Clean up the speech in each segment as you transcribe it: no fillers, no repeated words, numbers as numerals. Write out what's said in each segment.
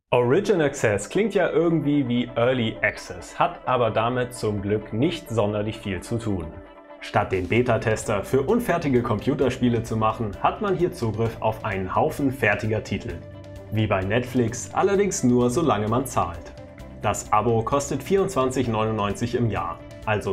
Origin Access klingt ja irgendwie wie Early Access, hat aber damit zum Glück nicht sonderlich viel zu tun. Statt den Beta-Tester für unfertige Computerspiele zu machen, hat man hier Zugriff auf einen Haufen fertiger Titel. Wie bei Netflix, allerdings nur solange man zahlt. Das Abo kostet 24,99 € im Jahr, also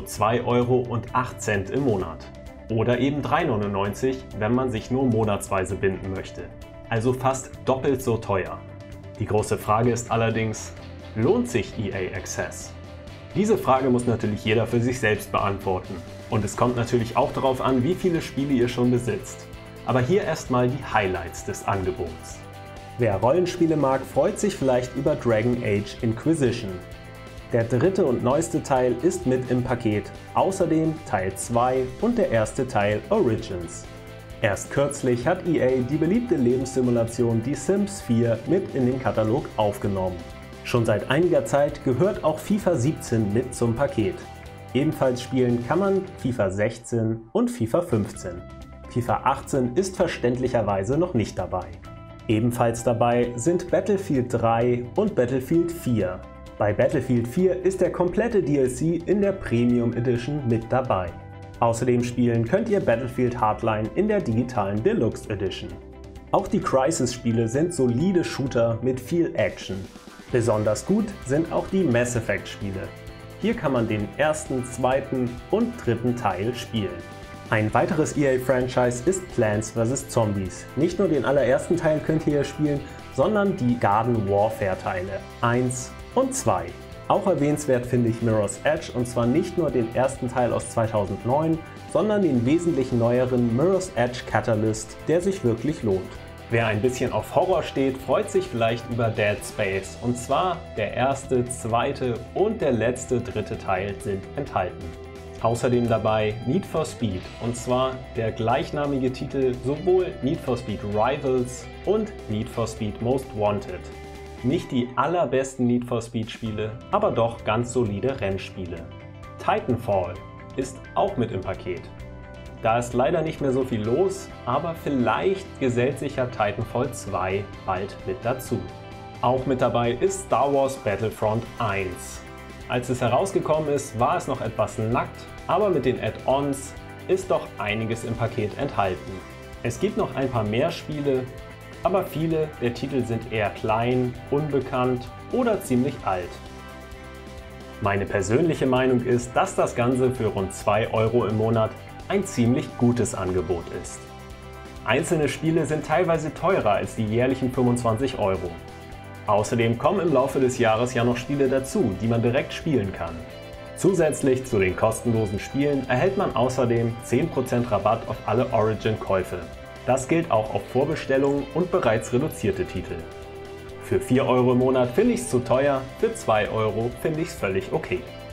2,08 € im Monat. Oder eben 3,99 €, wenn man sich nur monatsweise binden möchte. Also fast doppelt so teuer. Die große Frage ist allerdings, lohnt sich EA Access? Diese Frage muss natürlich jeder für sich selbst beantworten. Und es kommt natürlich auch darauf an, wie viele Spiele ihr schon besitzt. Aber hier erstmal die Highlights des Angebots. Wer Rollenspiele mag, freut sich vielleicht über Dragon Age Inquisition. Der dritte und neueste Teil ist mit im Paket, außerdem Teil 2 und der erste Teil Origins. Erst kürzlich hat EA die beliebte Lebenssimulation Die Sims 4 mit in den Katalog aufgenommen. Schon seit einiger Zeit gehört auch FIFA 17 mit zum Paket. Ebenfalls spielen kann man FIFA 16 und FIFA 15. FIFA 18 ist verständlicherweise noch nicht dabei. Ebenfalls dabei sind Battlefield 3 und Battlefield 4. Bei Battlefield 4 ist der komplette DLC in der Premium Edition mit dabei. Außerdem spielen könnt ihr Battlefield Hardline in der digitalen Deluxe Edition. Auch die Crysis-Spiele sind solide Shooter mit viel Action. Besonders gut sind auch die Mass Effect-Spiele. Hier kann man den ersten, zweiten und dritten Teil spielen. Ein weiteres EA-Franchise ist Plants vs. Zombies. Nicht nur den allerersten Teil könnt ihr hier spielen, sondern die Garden Warfare-Teile 1 und 2. Auch erwähnenswert finde ich Mirror's Edge, und zwar nicht nur den ersten Teil aus 2009, sondern den wesentlich neueren Mirror's Edge Catalyst, der sich wirklich lohnt. Wer ein bisschen auf Horror steht, freut sich vielleicht über Dead Space, und zwar der erste, zweite und der letzte dritte Teil sind enthalten. Außerdem dabei Need for Speed, und zwar der gleichnamige Titel sowohl Need for Speed Rivals und Need for Speed Most Wanted. Nicht die allerbesten Need for Speed Spiele, aber doch ganz solide Rennspiele. Titanfall ist auch mit im Paket. Da ist leider nicht mehr so viel los, aber vielleicht gesellt sich ja Titanfall 2 bald mit dazu. Auch mit dabei ist Star Wars Battlefront 1. Als es herausgekommen ist, war es noch etwas nackt, aber mit den Add-ons ist doch einiges im Paket enthalten. Es gibt noch ein paar mehr Spiele, aber viele der Titel sind eher klein, unbekannt oder ziemlich alt. Meine persönliche Meinung ist, dass das Ganze für rund 2 € im Monat ein ziemlich gutes Angebot ist. Einzelne Spiele sind teilweise teurer als die jährlichen 25 €. Außerdem kommen im Laufe des Jahres ja noch Spiele dazu, die man direkt spielen kann. Zusätzlich zu den kostenlosen Spielen erhält man außerdem 10% Rabatt auf alle Origin-Käufe. Das gilt auch auf Vorbestellungen und bereits reduzierte Titel. Für 4 € im Monat finde ich es zu teuer, für 2 € finde ich es völlig okay.